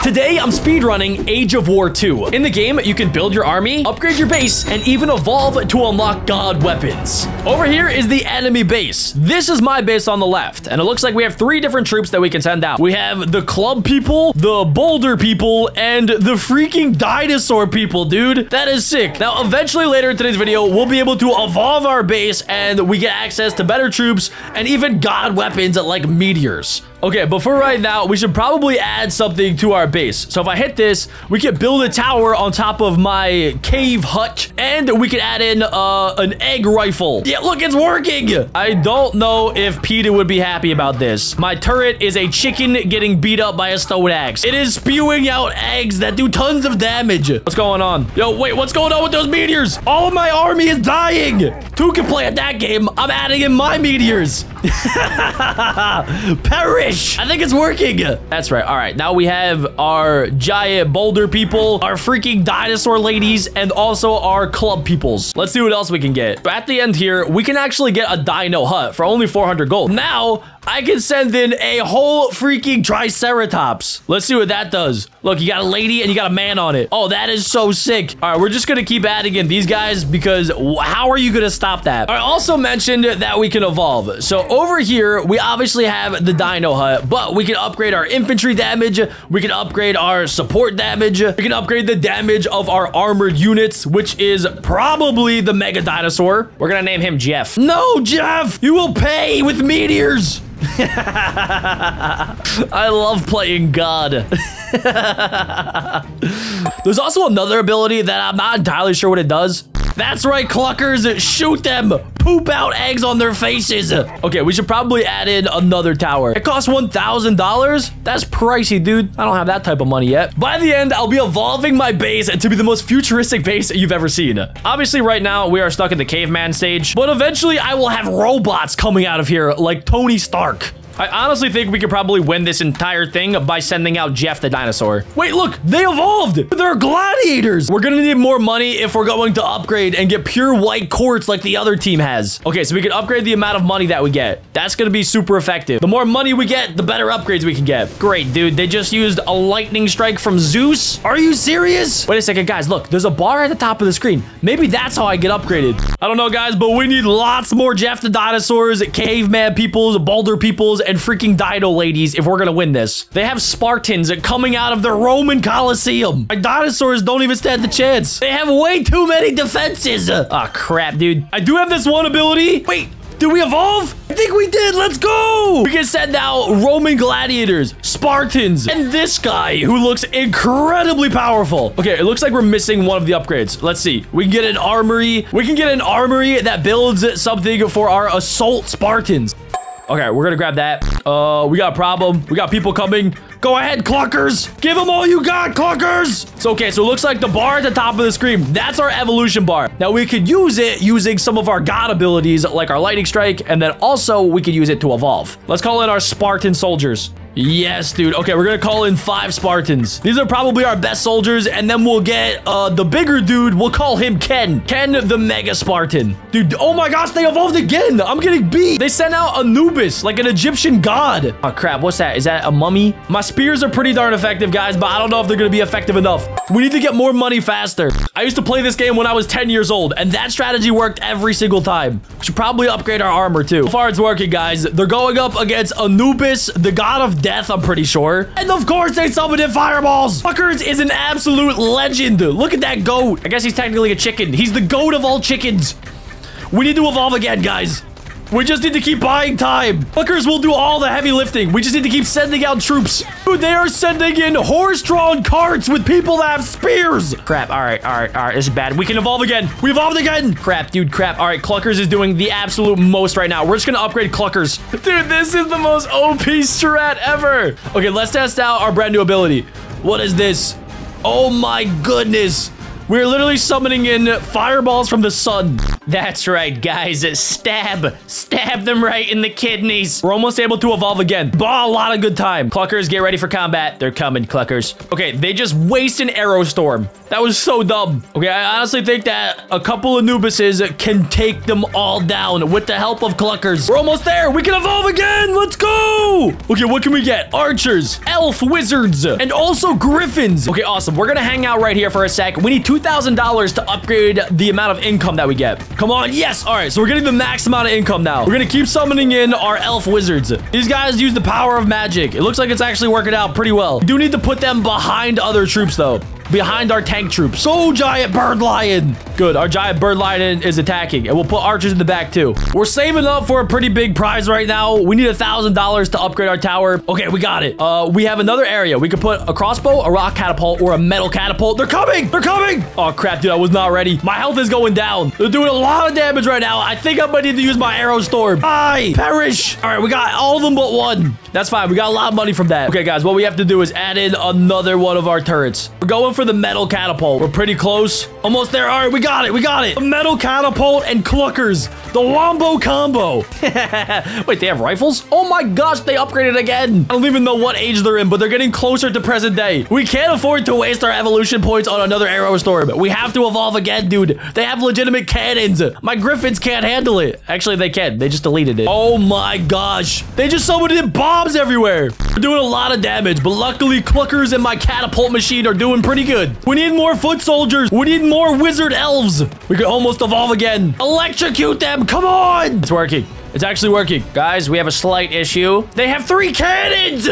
Today, I'm speedrunning Age of War 2. In the game, you can build your army, upgrade your base, and even evolve to unlock god weapons. Over here is the enemy base. This is my base on the left, and it looks like we have 3 different troops that we can send out. We have the club people, the boulder people, and the freaking dinosaur people, dude. That is sick. Now, eventually later in today's video, we'll be able to evolve our base, and we get access to better troops and even god weapons like meteors. Okay, but for right now, we should probably add something to our base. So if I hit this, we can build a tower on top of my cave hut, and we can add in an egg rifle. Yeah, look, it's working. I don't know if PETA would be happy about this. My turret is a chicken getting beat up by a stone axe. It is spewing out eggs that do tons of damage. What's going on? Yo, wait, what's going on with those meteors? All of my army is dying. 2 can play at that game. I'm adding in my meteors. Perish. I think it's working. That's right. All right. Now we have our giant boulder people, our freaking dinosaur ladies, and also our club peoples. Let's see what else we can get. But at the end here, we can actually get a dino hut for only 400 gold. Now, I can send in a whole freaking triceratops. Let's see what that does. Look, you got a lady and you got a man on it. Oh, that is so sick. All right, we're just going to keep adding in these guys because how are you going to stop that? I also mentioned that we can evolve. So over here, we obviously have the dino hut, but we can upgrade our infantry damage. We can upgrade our support damage. We can upgrade the damage of our armored units, which is probably the mega dinosaur. We're going to name him Jeff. No, Jeff, you will pay with meteors. I love playing God. There's also another ability that I'm not entirely sure what it does. That's right, cluckers. Shoot them. Poop out eggs on their faces. Okay, we should probably add in another tower. It costs $1,000. That's pricey, dude. I don't have that type of money yet. By the end, I'll be evolving my base to be the most futuristic base you've ever seen. Obviously, right now, we are stuck in the caveman stage, but eventually, I will have robots coming out of here like Tony Stark. I honestly think we could probably win this entire thing by sending out Jeff the dinosaur. Wait, look, they evolved. They're gladiators. We're gonna need more money if we're going to upgrade and get pure white quartz like the other team has. Okay, so we can upgrade the amount of money that we get. That's gonna be super effective. The more money we get, the better upgrades we can get. Great, dude. They just used a lightning strike from Zeus. Are you serious? Wait a second, guys. Look, there's a bar at the top of the screen. Maybe that's how I get upgraded. I don't know, guys, but we need lots more Jeff the dinosaurs, caveman peoples, boulder peoples, and freaking dino ladies if we're gonna win this. They have Spartans coming out of the Roman Colosseum. My dinosaurs don't even stand a chance. They have way too many defenses. Oh, crap, dude. I do have this one ability. Wait, did we evolve? I think we did. Let's go. We can send out Roman gladiators, Spartans, and this guy who looks incredibly powerful. Okay, it looks like we're missing one of the upgrades. Let's see. We can get an armory. We can get an armory that builds something for our assault Spartans. Okay, we're gonna grab that. We got a problem. We got people coming. Go ahead, cluckers. Give them all you got, cluckers. So, okay, so it looks like the bar at the top of the screen, that's our evolution bar. Now, we could use it using some of our god abilities, like our lightning strike, and then also we could use it to evolve. Let's call in our Spartan soldiers. Yes, dude. Okay, we're gonna call in 5 Spartans. These are probably our best soldiers, and then we'll get the bigger dude. We'll call him Ken. Ken the Mega Spartan. Dude, oh my gosh, they evolved again. I'm getting beat. They sent out Anubis, like an Egyptian god. Oh, crap. What's that? Is that a mummy? My spears are pretty darn effective, guys, but I don't know if they're gonna be effective enough. We need to get more money faster. I used to play this game when I was 10 years old, and that strategy worked every single time. We should probably upgrade our armor, too. So far, it's working, guys. They're going up against Anubis, the god of death, I'm pretty sure. And of course, they summoned in fireballs. Fuckers is an absolute legend. Look at that goat. I guess he's technically a chicken. He's the goat of all chickens. We need to evolve again, guys. We just need to keep buying time. Fuckers will do all the heavy lifting. We just need to keep sending out troops. Dude, they are sending in horse-drawn carts with people that have spears. Crap. All right. This is bad. We can evolve again. We evolved again. Crap, dude. Crap. All right. Cluckers is doing the absolute most right now. We're just going to upgrade Cluckers. Dude, this is the most OP strat ever. Okay, let's test out our brand new ability. What is this? Oh, my goodness. We're literally summoning in fireballs from the sun. That's right, guys. Stab them right in the kidneys. We're almost able to evolve again. Bah, a lot of good time. Cluckers, get ready for combat. They're coming, Cluckers. Okay, they just waste an arrow storm. That was so dumb. Okay, I honestly think that a couple of Nubuses can take them all down with the help of Cluckers. We're almost there. We can evolve again. Let's go. Okay, what can we get? Archers, elf wizards, and also griffins. Okay, awesome. We're gonna hang out right here for a sec. We need $2,000 to upgrade the amount of income that we get. Come on. Yes. All right, so we're getting the max amount of income now. We're gonna keep summoning in our elf wizards. These guys use the power of magic. It looks like it's actually working out pretty well. We do need to put them behind other troops, though. Behind our tank troops. So, giant bird lion. Good. Our giant bird lion is attacking. And we'll put archers in the back, too. We're saving up for a pretty big prize right now. We need $1,000 to upgrade our tower. Okay, we got it. We have another area. We could put a crossbow, a rock catapult, or a metal catapult. They're coming. They're coming. Oh, crap, dude. I was not ready. My health is going down. They're doing a lot of damage right now. I think I might need to use my arrow storm. Die. Perish. All right, we got all of them but one. That's fine. We got a lot of money from that. Okay, guys, what we have to do is add in another one of our turrets. We're going for the metal catapult. We're pretty close. Almost there. All right, we got it. We got it. A metal catapult and Cluckers. The Wombo combo. Wait, they have rifles? Oh my gosh, they upgraded again. I don't even know what age they're in, but they're getting closer to present day. We can't afford to waste our evolution points on another arrow storm. We have to evolve again, dude. They have legitimate cannons. My griffins can't handle it. Actually, they can. They just deleted it. Oh my gosh. They just summoned in bombs everywhere. We're doing a lot of damage, but luckily Cluckers and my catapult machine are doing pretty good. We need more foot soldiers. We need more wizard elves. We could almost evolve again. Electrocute them. Come on. It's working. It's actually working. Guys, we have a slight issue. They have 3 cannons.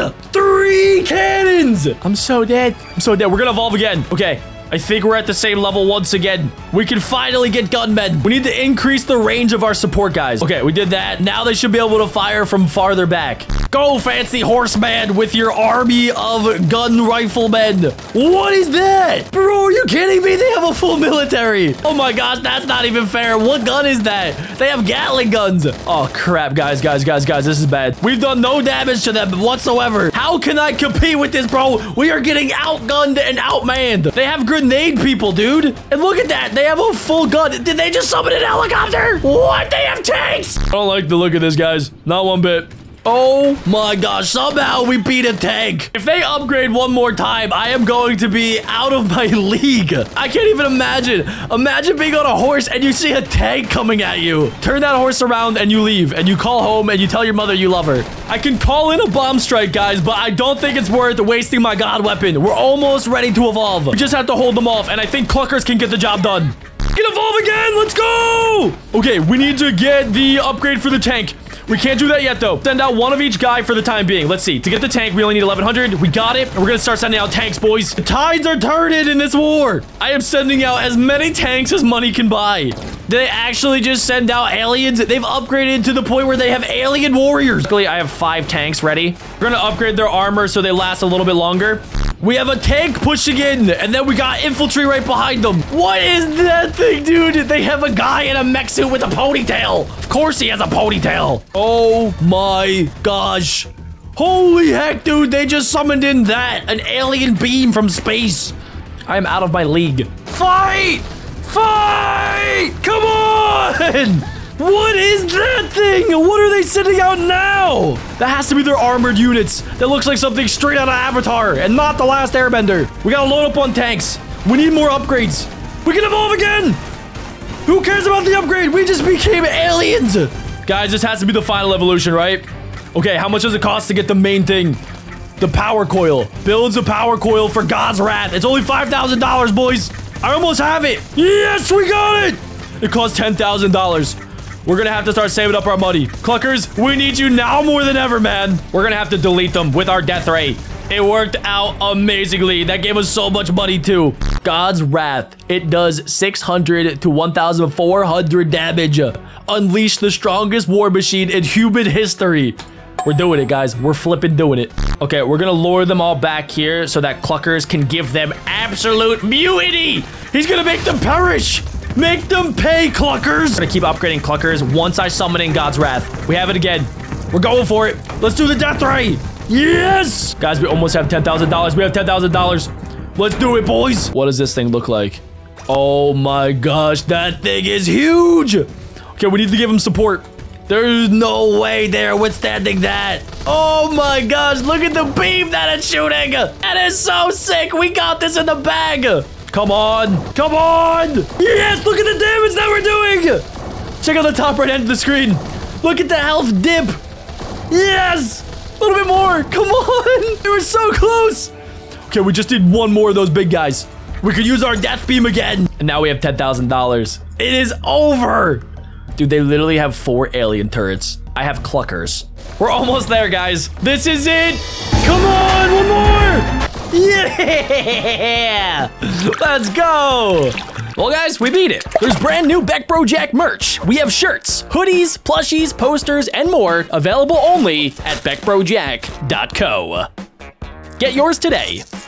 3 cannons. I'm so dead. I'm so dead. We're gonna evolve again. Okay. I think we're at the same level once again. We can finally get gunmen. We need to increase the range of our support guys. Okay, we did that. Now they should be able to fire from farther back. Go, fancy horseman, with your army of gun riflemen. What is that? Bro, are you kidding me? They have a full military. Oh my gosh, that's not even fair. What gun is that? They have Gatling guns. Oh, crap, guys. This is bad. We've done no damage to them whatsoever. How can I compete with this, bro? We are getting outgunned and outmanned. They have grenade people, dude. And look at that. They have a full gun. Did they just summon an helicopter? What? They have tanks. I don't like the look of this, guys. Not one bit. Oh my gosh, somehow we beat a tank. If they upgrade one more time, I am going to be out of my league. I can't even imagine. Imagine being on a horse and you see a tank coming at you. Turn that horse around and you leave and you call home and you tell your mother you love her. I can call in a bomb strike, guys, but I don't think it's worth wasting my god weapon. We're almost ready to evolve. We just have to hold them off, and I think Cluckers can get the job done. We can evolve again. Let's go. Okay, we need to get the upgrade for the tank. We can't do that yet, though. Send out one of each guy for the time being. Let's see. To get the tank, we only need 1,100. We got it. And we're going to start sending out tanks, boys. The tides are turning in this war. I am sending out as many tanks as money can buy. Did they actually just send out aliens? They've upgraded to the point where they have alien warriors. Luckily, I have 5 tanks ready. We're going to upgrade their armor so they last a little bit longer. We have a tank pushing in, and then we got infantry right behind them. What is that thing, dude? They have a guy in a mech suit with a ponytail. Of course he has a ponytail. Oh my gosh. Holy heck, dude. They just summoned in that. An alien beam from space. I am out of my league. Fight! Fight! Come on! What is that thing? What are they sending out now? That has to be their armored units. That looks like something straight out of Avatar and not The Last Airbender. We gotta load up on tanks. We need more upgrades. We can evolve again. Who cares about the upgrade? We just became aliens. Guys, this has to be the final evolution, right? Okay, how much does it cost to get the main thing? The power coil. Builds a power coil for God's wrath. It's only $5,000, boys. I almost have it. Yes, we got it. It costs $10,000. We're gonna have to start saving up our money. Cluckers, we need you now more than ever, man. We're gonna have to delete them with our death ray. It worked out amazingly. That gave us so much money, too. God's Wrath. It does 600 to 1,400 damage. Unleash the strongest war machine in human history. We're doing it, guys. We're flipping doing it. Okay, we're gonna lure them all back here so that Cluckers can give them absolute mutiny. He's gonna make them perish. Make them pay, Cluckers. I'm gonna keep upgrading Cluckers once I summon in God's Wrath. We have it again. We're going for it. Let's do the death ray. Yes! Guys, we almost have $10,000. We have $10,000. Let's do it, boys. What does this thing look like? Oh my gosh, that thing is huge. Okay, we need to give him support. There's no way they're withstanding that. Oh my gosh, look at the beam that it's shooting. That is so sick. We got this in the bag. Come on. Come on. Yes, look at the damage that we're doing. Check out the top right hand of the screen. Look at the health dip. Yes. A little bit more. Come on. We were so close. Okay, we just need one more of those big guys. We could use our death beam again. And now we have $10,000. It is over. Dude, they literally have 4 alien turrets. I have cluckers. We're almost there, guys. This is it. Come on, one more. Yeah. Let's go. Well, guys, we beat it. There's brand new BeckBroJack merch. We have shirts, hoodies, plushies, posters, and more available only at BeckBroJack.co. Get yours today.